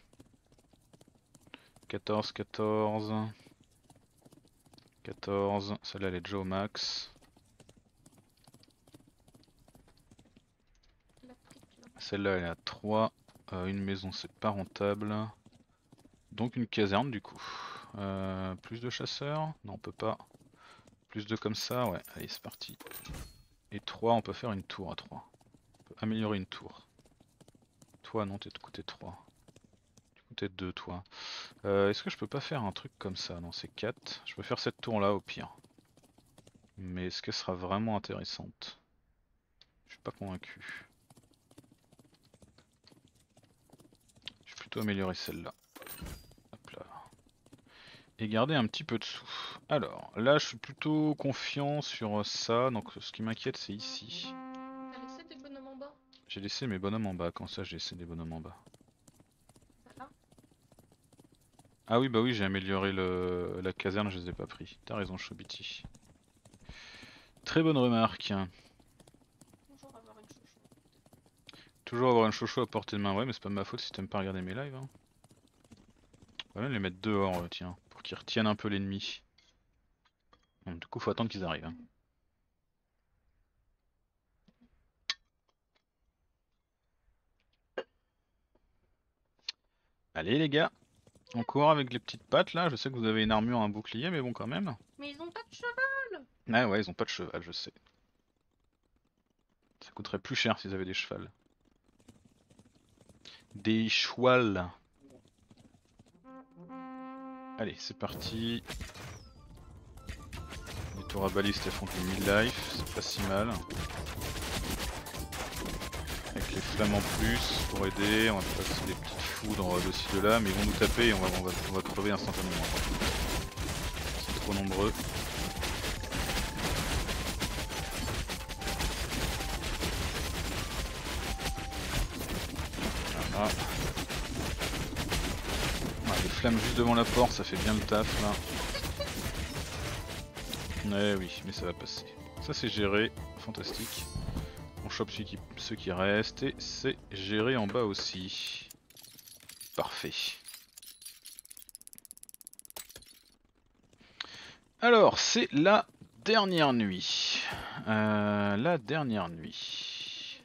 quatorze, quatorze. quatorze, celle-là elle est déjà au max. Celle-là elle est à trois. Euh, une maison c'est pas rentable. Donc une caserne du coup. Euh, plus de chasseurs? Non on peut pas. Plus de comme ça, ouais, allez c'est parti. Et trois, on peut faire une tour à trois. On peut améliorer une tour. Toi non, t'es de côté trois. Du coup t'es deux toi. Euh, Est-ce que je peux pas faire un truc comme ça? Non c'est quatre. Je peux faire cette tour là au pire. Mais est-ce qu'elle sera vraiment intéressante? Je suis pas convaincu. Je vais plutôt améliorer celle-là. Hop là. Et garder un petit peu de sous. Alors, là je suis plutôt confiant sur ça, donc ce qui m'inquiète c'est ici. T'as laissé des bonhommes en bas? J'ai laissé mes bonhommes en bas, quand ça j'ai laissé des bonhommes en bas? Voilà. Ah oui bah oui j'ai amélioré le... la caserne, je les ai pas pris. T'as raison Chobiti. Très bonne remarque. Toujours avoir une chouchou. Toujours avoir une chouchou à portée de main, ouais mais c'est pas de ma faute si t'aimes pas regarder mes lives. Hein. On va même les mettre dehors euh, tiens, pour qu'ils retiennent un peu l'ennemi. Bon, du coup faut attendre qu'ils arrivent. Hein. Allez les gars, on court avec les petites pattes là, je sais que vous avez une armure, un bouclier mais bon quand même. Mais ils ont pas de cheval! Ah ouais ils ont pas de cheval je sais. Ça coûterait plus cher s'ils avaient des chevals. Des chouals. Allez, c'est parti. Les tours à baliste elles font du mille life, c'est pas si mal. Avec les flammes en plus pour aider, on va passer des petites foudres de ci de là, mais ils vont nous taper et on va, on va, on va crever instantanément. C'est trop nombreux. Voilà. Ouais, les flammes juste devant la porte, ça fait bien le taf là. Ouais oui, mais ça va passer. Ça c'est géré, fantastique. On chope ceux qui, ceux qui restent et c'est géré en bas aussi. Parfait. Alors c'est la dernière nuit. Euh, la dernière nuit.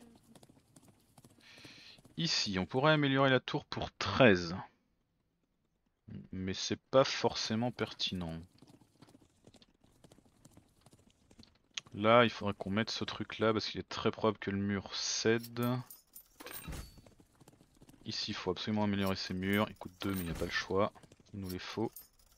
Ici on pourrait améliorer la tour pour treize. Mais c'est pas forcément pertinent. Là il faudrait qu'on mette ce truc là parce qu'il est très probable que le mur cède. Ici il faut absolument améliorer ces murs, il coûte deux mais il n'y a pas le choix, il nous les faut.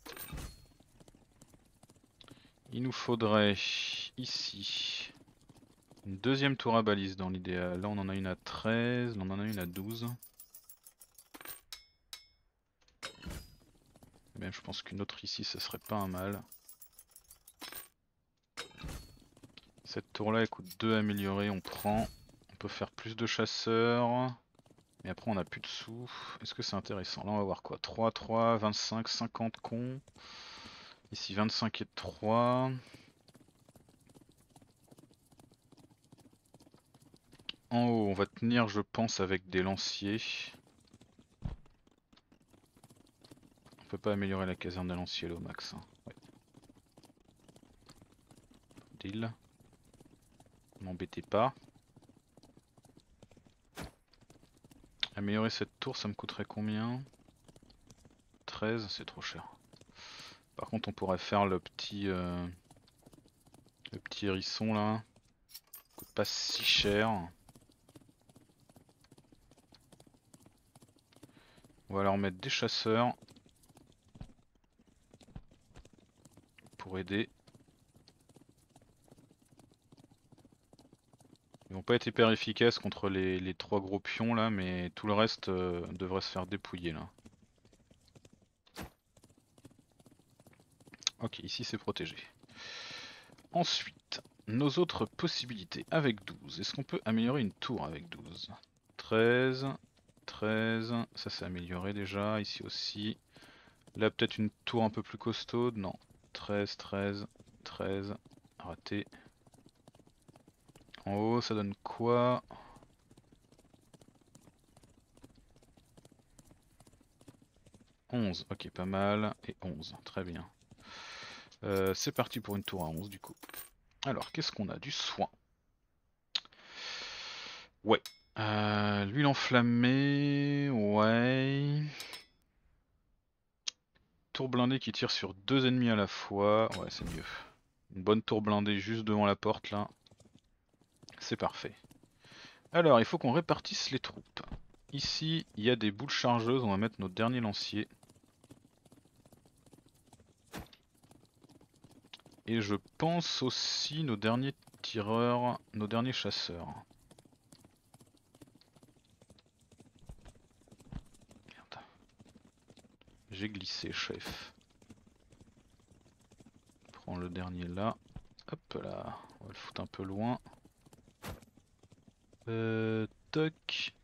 Il nous faudrait ici une deuxième tour à balise dans l'idéal. Là on en a une à treize, là on en a une à douze. Mais je pense qu'une autre ici ça serait pas un mal. Cette tour là elle coûte deux à améliorer, on prend. On peut faire plus de chasseurs. Mais après on a plus de sous. Est-ce que c'est intéressant? Là on va voir quoi? trois, trois, vingt-cinq, cinquante cons. Ici vingt-cinq et trois. En haut on va tenir je pense avec des lanciers. On peut pas améliorer la caserne des lanciers là au max. Hein. Ouais. Deal. M'embêtez pas. Améliorer cette tour ça me coûterait combien? treize, c'est trop cher. Par contre on pourrait faire le petit euh, le petit hérisson là. Coûte pas si cher. On va leur mettre des chasseurs pour aider. Ils vont pas être hyper efficaces contre les, les trois gros pions là, mais tout le reste euh, devrait se faire dépouiller là. Ok, ici c'est protégé. Ensuite, nos autres possibilités avec douze. Est-ce qu'on peut améliorer une tour avec douze? treize, treize, ça c'est amélioré déjà, ici aussi. Là peut-être une tour un peu plus costaude, non. treize, treize, treize, raté. En haut ça donne quoi? onze, ok pas mal, et onze, très bien. Euh, c'est parti pour une tour à onze du coup. Alors qu'est-ce qu'on a? Du soin. Ouais. Euh, l'huile enflammée, ouais. Tour blindée qui tire sur deux ennemis à la fois, ouais c'est mieux. Une bonne tour blindée juste devant la porte là. C'est parfait. Alors il faut qu'on répartisse les troupes. Ici il y a des boules chargeuses, on va mettre notre dernier lancier. Et je pense aussi nos derniers tireurs, nos derniers chasseurs. Merde. J'ai glissé chef. Prends le dernier là. Hop là, on va le foutre un peu loin. Euh, toc.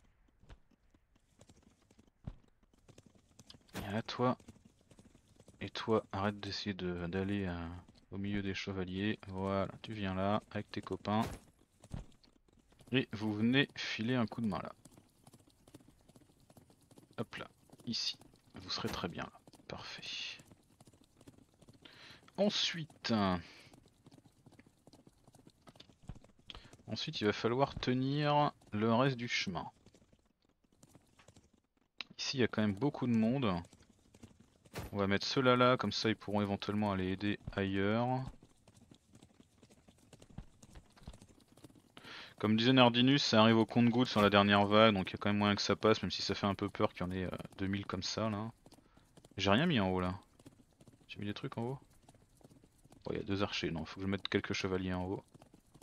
Et à toi. Et toi, arrête d'essayer d'aller euh, au milieu des chevaliers. Voilà, tu viens là avec tes copains. Et vous venez filer un coup de main là. Hop là, ici. Vous serez très bien là. Parfait. Ensuite... Ensuite, il va falloir tenir le reste du chemin. Ici, il y a quand même beaucoup de monde. On va mettre ceux-là là, comme ça ils pourront éventuellement aller aider ailleurs. Comme disait Nardinus, ça arrive au compte-gouttes sur la dernière vague, donc il y a quand même moyen que ça passe, même si ça fait un peu peur qu'il y en ait euh, deux mille comme ça là. J'ai rien mis en haut là. J'ai mis des trucs en haut. Bon, il y a deux archers, non, faut que je mette quelques chevaliers en haut.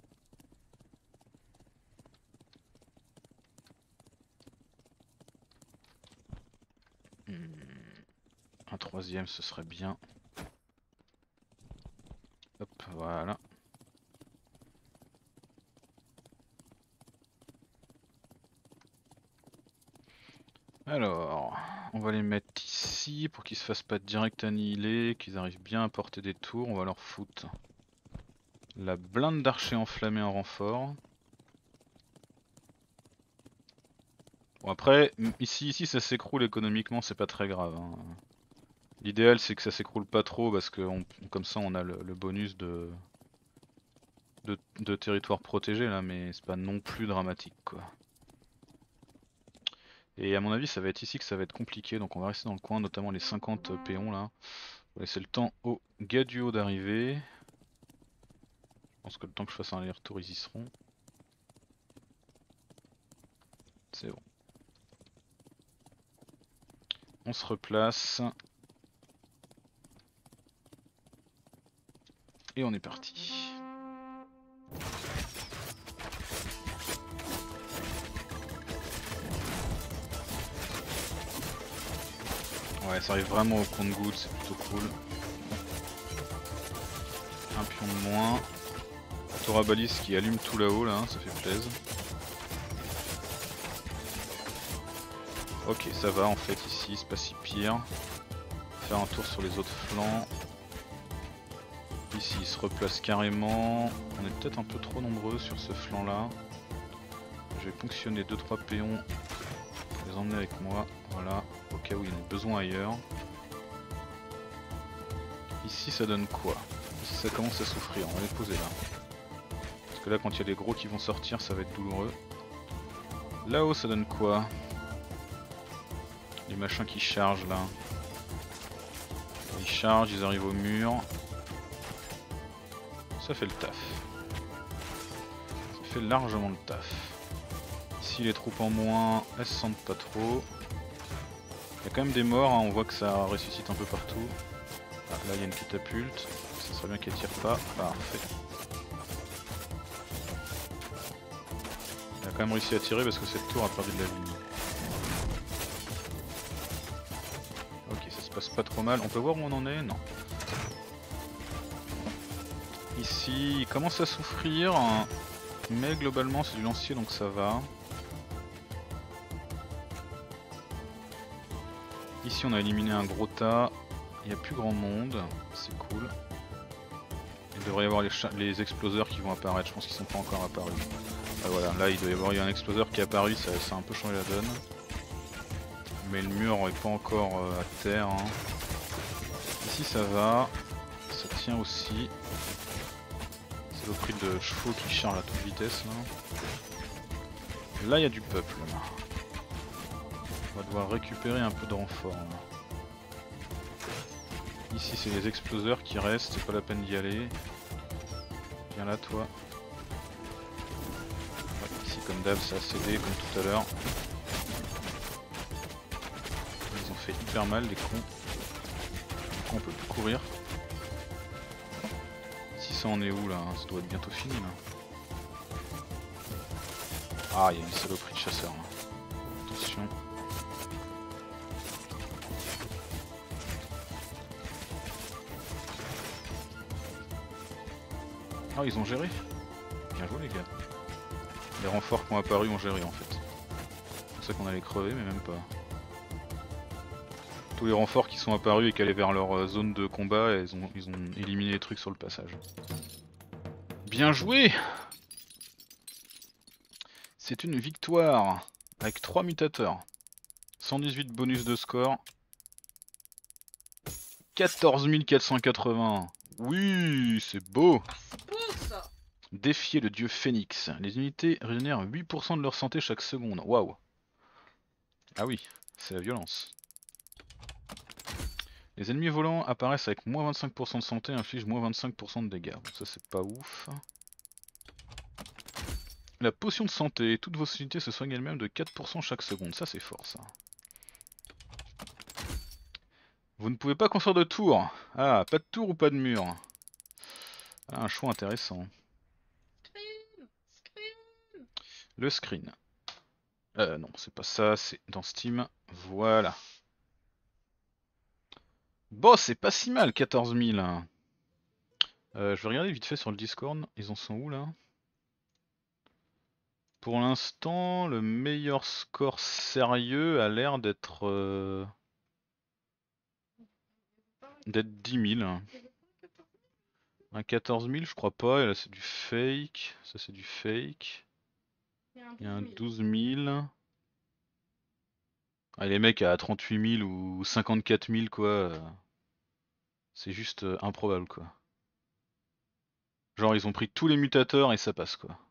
Hmm. Un troisième, ce serait bien. Hop, voilà. Alors, on va les mettre ici pour qu'ils se fassent pas direct annihiler, qu'ils arrivent bien à porter des tours. On va leur foutre la blinde d'archers enflammés en renfort. Bon après, ici, ici ça s'écroule économiquement, c'est pas très grave. Hein. L'idéal c'est que ça s'écroule pas trop parce que on, comme ça on a le, le bonus de, de, de territoire protégé là, mais c'est pas non plus dramatique quoi. Et à mon avis ça va être ici que ça va être compliqué, donc on va rester dans le coin, notamment les cinquante péons là. On va laisser le temps aux gars du haut d'arriver. Je pense que le temps que je fasse un aller-retour ils y seront. C'est bon. On se replace. Et on est parti. Ouais, ça arrive vraiment au compte-gouttes, c'est plutôt cool. Un pion de moins. Torabalis qui allume tout là-haut là, ça fait plaisir. Ok, ça va en fait ici, c'est pas si pire. Faire un tour sur les autres flancs. Ici il se replace carrément. On est peut-être un peu trop nombreux sur ce flanc là. Je vais ponctionner deux trois péons. Les emmener avec moi, voilà, au cas où il y en a besoin ailleurs. Ici ça donne quoi? Ici ça commence à souffrir, on va les poser là. Parce que là quand il y a les gros qui vont sortir ça va être douloureux. Là-haut ça donne quoi? Les machins qui chargent là. Ils chargent, ils arrivent au mur. Ça fait le taf. Ça fait largement le taf. Ici les troupes en moins, elles se sentent pas trop. Il y a quand même des morts, hein. On voit que ça ressuscite un peu partout. Ah, là il y a une catapulte, ça serait bien qu'elle tire pas. Parfait. Il a quand même réussi à tirer parce que cette tour a perdu de la vie. Ok, ça se passe pas trop mal. On peut voir où on en est? Non. Ici, il commence à souffrir, mais globalement c'est du lancier donc ça va. Ici on a éliminé un gros tas, il n'y a plus grand monde, c'est cool. Il devrait y avoir les, les exploseurs qui vont apparaître, je pense qu'ils sont pas encore apparus. Ah voilà, là il doit y avoir eu un exploseur qui est apparu, ça, ça a un peu changé la donne. Mais le mur est pas encore euh, à terre. Hein. Ici ça va, ça tient aussi. C'est le prix de chevaux qui chargent à toute vitesse là. Là il y a du peuple là. On va devoir récupérer un peu de renfort là. Ici c'est les exploseurs qui restent, c'est pas la peine d'y aller. Viens là toi. Ouais, ici comme d'hab ça a cédé comme tout à l'heure. Ils ont fait hyper mal les cons. Du coup on peut plus courir. Si ça en est où là? Ça doit être bientôt fini là. Ah il y a une saloperie de chasseurs là. Attention. Ah ils ont géré. Bien joué les gars. Les renforts qui ont apparu ont géré en fait. C'est pour ça qu'on allait crever mais même pas. Tous les renforts qui sont apparus et qui allaient vers leur zone de combat, ils ont, ils ont éliminé les trucs sur le passage. Bien joué! C'est une victoire avec trois mutateurs. cent dix-huit bonus de score. quatorze mille quatre cent quatre-vingts. Oui, c'est beau! Défier le dieu Phénix. Les unités régénèrent huit pour cent de leur santé chaque seconde. Waouh! Ah oui, c'est la violence. Les ennemis volants apparaissent avec moins vingt-cinq pour cent de santé et infligent moins vingt-cinq pour cent de dégâts. Bon, ça c'est pas ouf. La potion de santé. Toutes vos unités se soignent elles-mêmes de quatre pour cent chaque seconde. Ça c'est fort ça. Vous ne pouvez pas construire de tour. Ah, pas de tour ou pas de mur. Ah, un choix intéressant. Screen, screen. Le screen. Euh, non, c'est pas ça, c'est dans Steam. Voilà. Bon, c'est pas si mal, quatorze mille. Euh, je vais regarder vite fait sur le Discord. Ils en sont où là? Pour l'instant, le meilleur score sérieux a l'air d'être euh, d'être dix mille. Un quatorze mille, je crois pas. Et là, c'est du fake. Ça, c'est du fake. Il y a un Il y a un douze douze mille. Ah, les mecs à trente-huit mille ou cinquante-quatre mille, quoi. euh, C'est juste euh, improbable, quoi. Genre, ils ont pris tous les mutateurs et ça passe, quoi.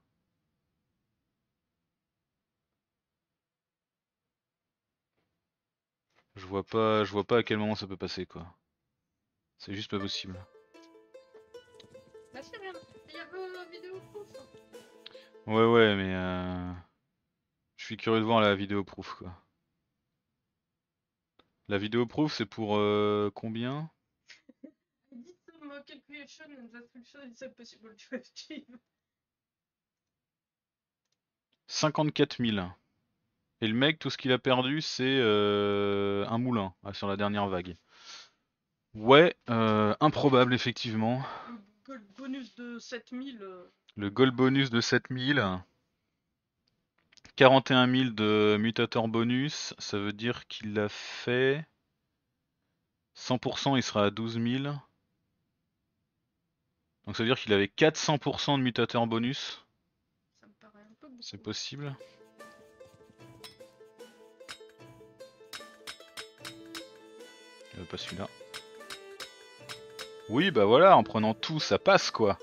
Je vois pas, je vois pas à quel moment ça peut passer, quoi. C'est juste pas possible. Bah si, regarde, il y a le vidéo proof. Ouais, ouais, mais euh... je suis curieux de voir la vidéo proof, quoi. La vidéo proof, c'est pour euh, combien? I did some uh, calculation and that solution is impossible to achieve. cinquante-quatre mille. Et le mec, tout ce qu'il a perdu, c'est euh, un moulin ah, sur la dernière vague. Ouais, euh, improbable, effectivement. Le gold bonus de sept mille. Euh... Le gold bonus de sept mille. quarante et un mille de mutateur bonus, ça veut dire qu'il a fait cent pour cent, il sera à douze mille. Donc ça veut dire qu'il avait quatre cents pour cent de mutateur bonus. Ça me paraît un peu beaucoup. C'est possible. Euh, pas celui-là. Oui, bah voilà, en prenant tout, ça passe quoi.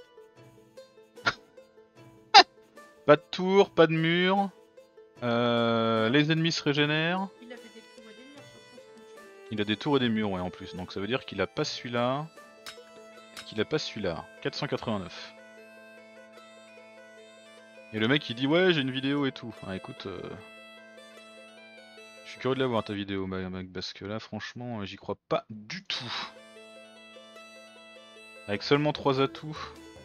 Pas de tour, pas de mur. Euh, les ennemis se régénèrent. Il avait des tours et des murs sur son screenshot. Il a des tours et des murs, ouais, en plus. Donc ça veut dire qu'il a pas celui-là. Qu'il a pas celui-là. quatre cent quatre-vingt-neuf. Et le mec il dit ouais, j'ai une vidéo et tout. Ah, écoute. Euh... Je suis curieux de la voir ta vidéo, mec, parce que là, franchement, j'y crois pas du tout. Avec seulement trois atouts.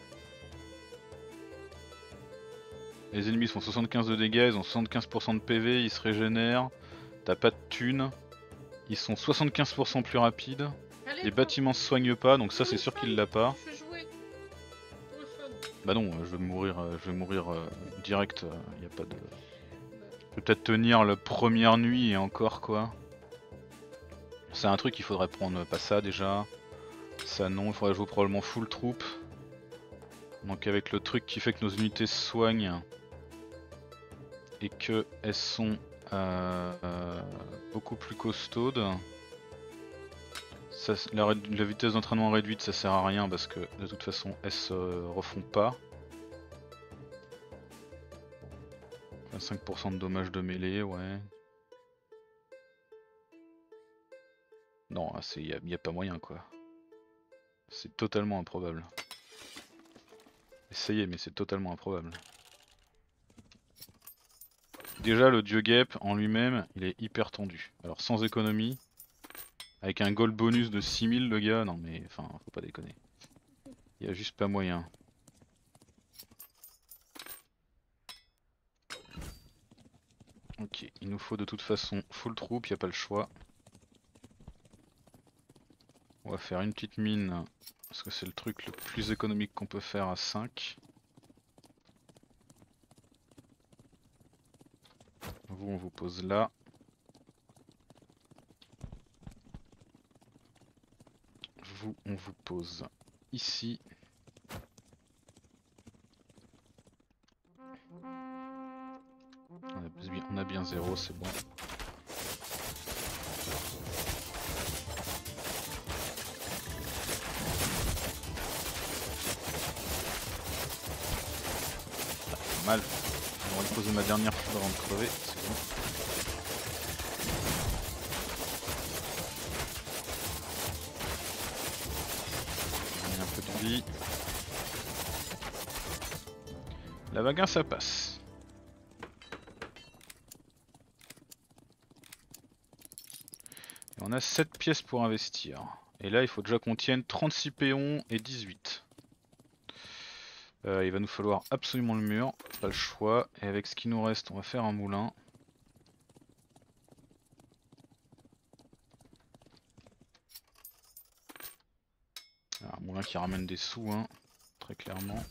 Les ennemis font soixante-quinze de dégâts, ils ont soixante-quinze pour cent de P V, ils se régénèrent. T'as pas de thunes. Ils sont soixante-quinze pour cent plus rapides. Allez, Les toi, bâtiments se soignent pas, donc ça pour c'est le sûr fun, qu'il l'a pas. Je vais jouer. Pour le fun. Bah non, je vais mourir, euh, je vais mourir euh, direct. Il y a pas de. Je vais peut-être tenir la première nuit et encore quoi. C'est un truc qu'il faudrait prendre, pas ça déjà. Ça non, il faudrait jouer probablement full troupe. Donc avec le truc qui fait que nos unités se soignent et que elles sont euh, euh, beaucoup plus costaudes. Ça, la, la vitesse d'entraînement réduite ça sert à rien parce que de toute façon elles se refont pas. vingt-cinq pour cent de dommages de mêlée, ouais. Non, il n'y a, y a pas moyen quoi. C'est totalement improbable. Essayez, mais c'est totalement improbable. Déjà, le dieu guêpe en lui-même, il est hyper tendu. Alors, sans économie, avec un gold bonus de six mille, le gars, non mais, enfin, faut pas déconner. Il y a juste pas moyen. Ok, il nous faut de toute façon full troupe, y a pas le choix. On va faire une petite mine, parce que c'est le truc le plus économique qu'on peut faire à cinq. Vous, on vous pose là. Vous, on vous pose ici. On a bien, on a bien zéro, c'est bon. Ah, mal. On va poser ma dernière foudre avant de crever, c'est bon. Un peu de vie. La vague ça passe. On a sept pièces pour investir. Et là il faut déjà qu'on tienne trente-six péons et dix-huit. Euh, il va nous falloir absolument le mur, pas le choix. Et avec ce qui nous reste on va faire un moulin. Un moulin qui ramène des sous, hein, très clairement.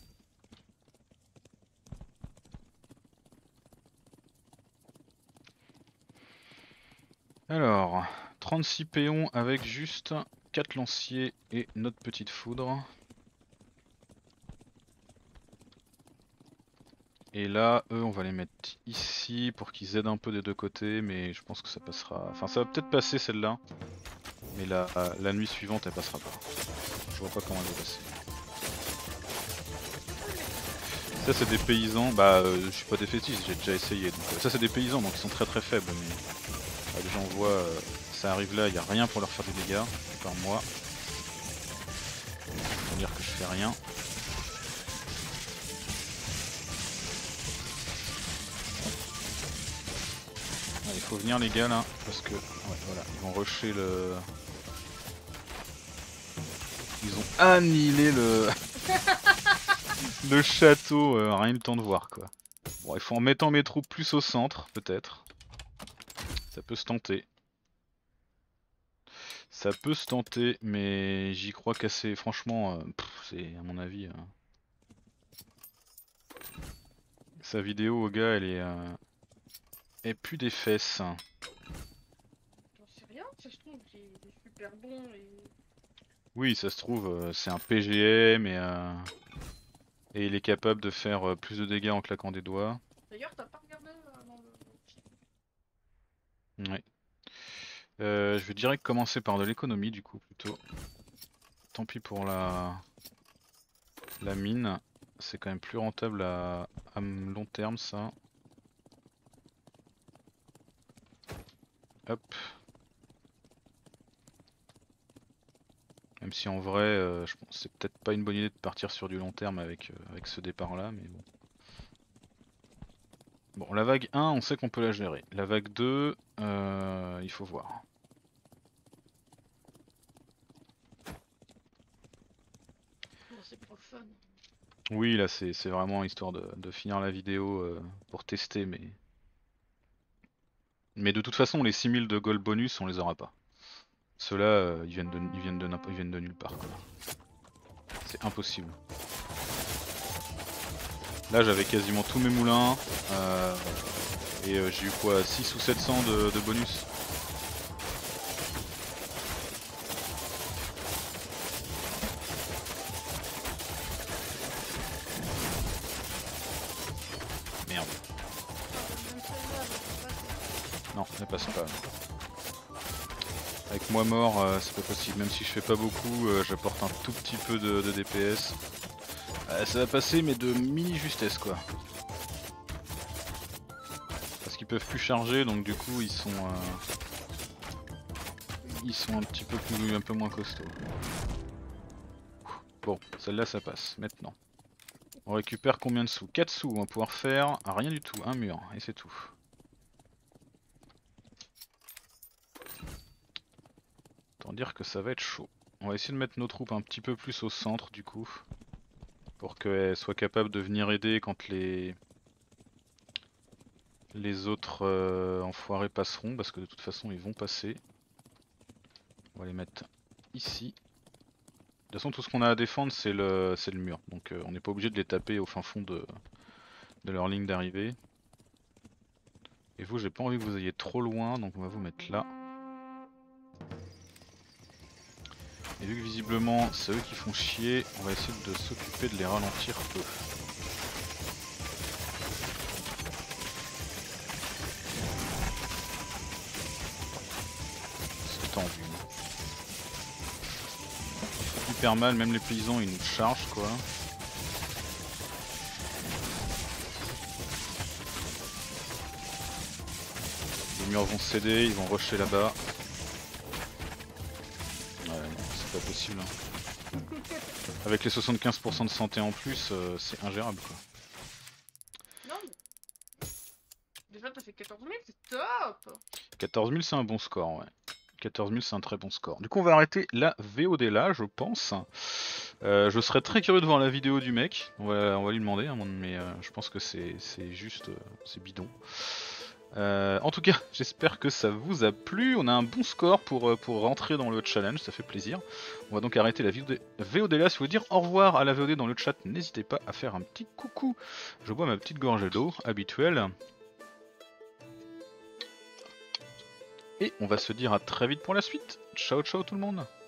Alors, trente-six péons avec juste quatre lanciers et notre petite foudre. Et là, eux, on va les mettre ici pour qu'ils aident un peu des deux côtés, mais je pense que ça passera... Enfin, ça va peut-être passer celle-là, mais la, la nuit suivante, elle passera pas. Je vois pas comment elle va passer. Ça, c'est des paysans, bah, euh, je suis pas défaitiste, j'ai déjà essayé. Donc, euh, ça, c'est des paysans, donc ils sont très très faibles, mais euh, les gens voient, euh, ça arrive là, il n'y a rien pour leur faire des dégâts, à part moi. Faut dire que je fais rien. Ah, il faut venir les gars là, parce que ouais, voilà, ils vont rusher le... Ils ont annihilé le le château, euh, rien eu le temps de voir quoi. Bon, il faut en mettant mes troupes plus au centre, peut-être. Ça peut se tenter. Ça peut se tenter, mais j'y crois qu'assez. Franchement, euh, c'est à mon avis. Euh... Sa vidéo au gars, elle est. Euh... Elle pue des fesses. J'en sais rien, ça se trouve, il est super bon et. Oui, ça se trouve, euh, c'est un P G M et. Euh... Et il est capable de faire euh, plus de dégâts en claquant des doigts. D'ailleurs, t'as pas regardé euh, dans le film. Ouais. Euh, je vais direct commencer par de l'économie du coup plutôt. Tant pis pour la la mine, c'est quand même plus rentable à, à long terme ça. Hop. Même si en vrai, euh, je pense c'est peut-être pas une bonne idée de partir sur du long terme avec, euh, avec ce départ là, mais bon. Bon, la vague un, on sait qu'on peut la gérer. La vague deux, euh, il faut voir. Bon, c'est pour le fun. Oui, là c'est vraiment histoire de, de finir la vidéo euh, pour tester, mais... Mais de toute façon, les six mille de gold bonus, on les aura pas. Ceux-là, euh, ils, viennent de, ils, viennent de, ils viennent de nulle part. C'est impossible. Là, j'avais quasiment tous mes moulins. Euh, et euh, j'ai eu quoi, six ou sept cents de, de bonus. Merde. Non, ça passe pas. Avec moi mort, euh, c'est pas possible. Même si je fais pas beaucoup, euh, j'apporte un tout petit peu de, de D P S. Euh, ça va passer, mais de mini justesse quoi. Parce qu'ils peuvent plus charger, donc du coup ils sont, euh, ils sont un petit peu plus, un peu moins costauds. Bon, celle-là ça passe. Maintenant, on récupère combien de sous? Quatre sous. On va pouvoir faire rien du tout, un mur et c'est tout. Autant dire que ça va être chaud. On va essayer de mettre nos troupes un petit peu plus au centre du coup, pour qu'elles soient capables de venir aider quand les les autres euh, enfoirés passeront, parce que de toute façon ils vont passer. On va les mettre ici. De toute façon tout ce qu'on a à défendre c'est le, c'est le mur, donc euh, on n'est pas obligé de les taper au fin fond de, de leur ligne d'arrivée. Et vous, j'ai pas envie que vous ayez trop loin, donc on va vous mettre là. Et vu que visiblement c'est eux qui font chier, on va essayer de s'occuper de les ralentir eux. C'est tendu. Hyper mal, même les paysans ils nous chargent quoi. Les murs vont céder, ils vont rusher là-bas. Ouais, non, c'est pas possible. Hein. Avec les soixante-quinze pour cent de santé en plus, euh, c'est ingérable quoi. Non mais... Déjà t'as fait quatorze mille, c'est top. quatorze mille c'est un bon score ouais. quatorze mille c'est un très bon score. Du coup on va arrêter la V O D là je pense. Euh, je serais très curieux de voir la vidéo du mec, on va, on va lui demander, hein, mais euh, je pense que c'est juste, euh, c'est bidon. Euh, en tout cas, j'espère que ça vous a plu, on a un bon score pour, pour rentrer dans le challenge, ça fait plaisir. On va donc arrêter la V O D là, si vous voulez dire au revoir à la V O D dans le chat, n'hésitez pas à faire un petit coucou. Je bois ma petite gorgée d'eau habituelle. Et on va se dire à très vite pour la suite. Ciao ciao tout le monde.